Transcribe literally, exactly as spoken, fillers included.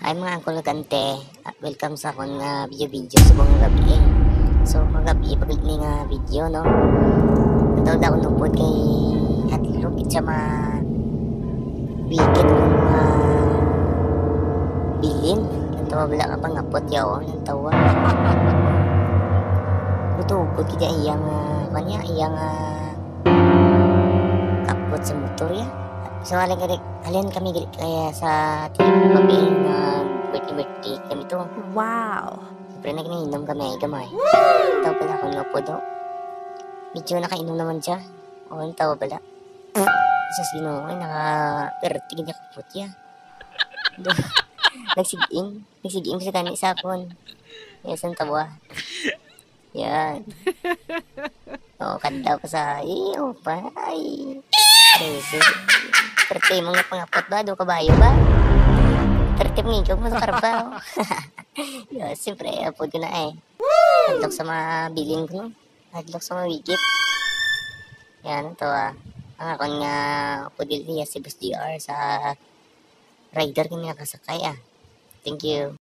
Ay mga angkol kante, ah, welcome sa akong nga video-video sa mga gabi. So mga gabi, paglit ni nga video, no? Ito daw nupod kay Hadlok, itsa ma wicked kung mga bilin. Ito wala ka pang apot yaw, ng tawa. Butupod kita iyang, uh, kanya, iyang uh, kapot sa motor ya. So alin kami, alin kami kaya sa team papi na birthday-birthday kami to. Wow! Siyempre nag-inom kami ay gamay. Tawa pala kung napo daw. Medyo nakainom naman siya. O, ang tawa pala. Sa sino, ay naka-pertig niya kapot ya. Nagsiging. Nagsiging sa kanya sa akon. Yes, ang tawa. Yan. O, kanda pa sa, iyo pa, ay. Crazy. Perte mo nga pangapot ba? Do kabayo ba? Perte mo nga mo sa karabaw. Yo, siyempre, apod ko na eh. Hadlok sa mga bilin ko, no? Hadlok sa mga wigit. Yan, ito ah. Ang akong nga apod niya si Boss D R sa rider ko niya kasakay ah. Thank you.